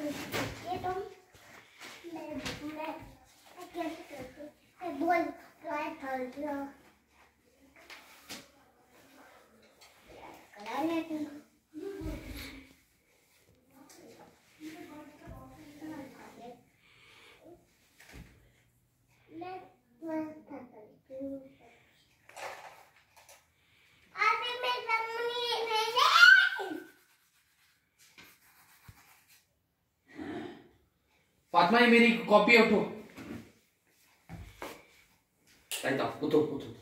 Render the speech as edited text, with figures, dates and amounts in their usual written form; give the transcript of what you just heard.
ये तुम मैं कैसे करती हूँ बोल ट्राई कर लो कलर लेती हूँ फातिमा ये मेरी कॉपी उठो उठो उठो